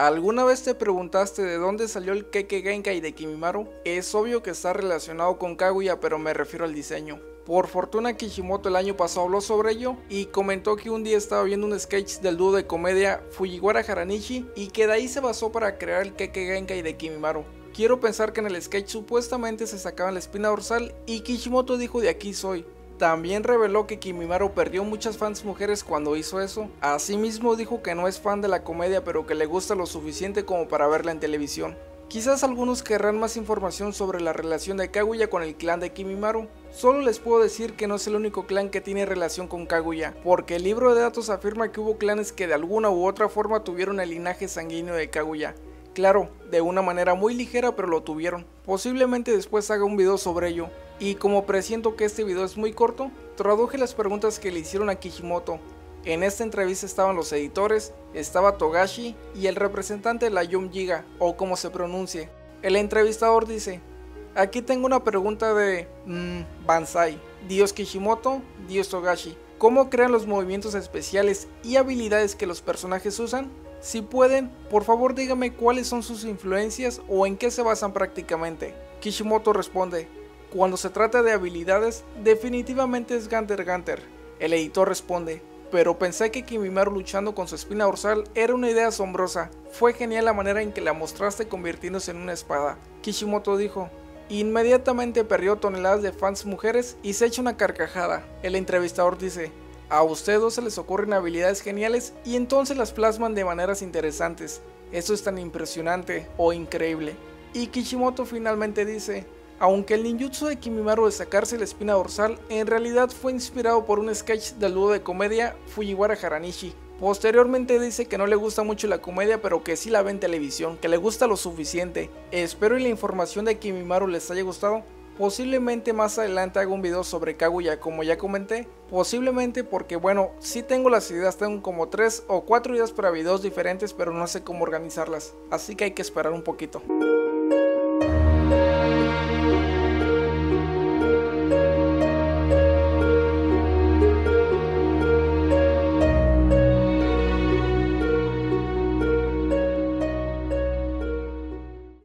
¿Alguna vez te preguntaste de dónde salió el Kekkei Genkai de Kimimaro? Es obvio que está relacionado con Kaguya, pero me refiero al diseño. Por fortuna Kishimoto el año pasado habló sobre ello y comentó que un día estaba viendo un sketch del dúo de comedia Fujiwara Haranishi y que de ahí se basó para crear el Kekkei Genkai de Kimimaro. Quiero pensar que en el sketch supuestamente se sacaban la espina dorsal y Kishimoto dijo: de aquí soy. También reveló que Kimimaro perdió muchas fans mujeres cuando hizo eso. Asimismo dijo que no es fan de la comedia, pero que le gusta lo suficiente como para verla en televisión. Quizás algunos querrán más información sobre la relación de Kaguya con el clan de Kimimaro. Solo les puedo decir que no es el único clan que tiene relación con Kaguya, porque el libro de datos afirma que hubo clanes que de alguna u otra forma tuvieron el linaje sanguíneo de Kaguya. Claro, de una manera muy ligera, pero lo tuvieron. Posiblemente después haga un video sobre ello. Y como presiento que este video es muy corto, traduje las preguntas que le hicieron a Kishimoto. En esta entrevista estaban los editores, estaba Togashi y el representante de la Young Giga, o como se pronuncie. El entrevistador dice: aquí tengo una pregunta de Banzai, Dios Kishimoto, Dios Togashi. ¿Cómo crean los movimientos especiales y habilidades que los personajes usan? Si pueden, por favor díganme cuáles son sus influencias o en qué se basan prácticamente. Kishimoto responde: cuando se trata de habilidades, definitivamente es Gunter Gunter. El editor responde: pero pensé que Kimimaro luchando con su espina dorsal era una idea asombrosa. Fue genial la manera en que la mostraste convirtiéndose en una espada. Kishimoto dijo: inmediatamente perdió toneladas de fans mujeres y se echa una carcajada. El entrevistador dice: a ustedes dos se les ocurren habilidades geniales y entonces las plasman de maneras interesantes. Eso es tan impresionante o increíble. Y Kishimoto finalmente dice: aunque el ninjutsu de Kimimaro de sacarse la espina dorsal en realidad fue inspirado por un sketch del dúo de comedia Fujiwara Haranishi. Posteriormente dice que no le gusta mucho la comedia, pero que sí la ve en televisión, que le gusta lo suficiente. Espero y la información de Kimimaro les haya gustado. Posiblemente más adelante haga un video sobre Kaguya, como ya comenté. Posiblemente porque bueno, sí tengo las ideas, tengo como 3 o 4 ideas para videos diferentes, pero no sé cómo organizarlas. Así que hay que esperar un poquito.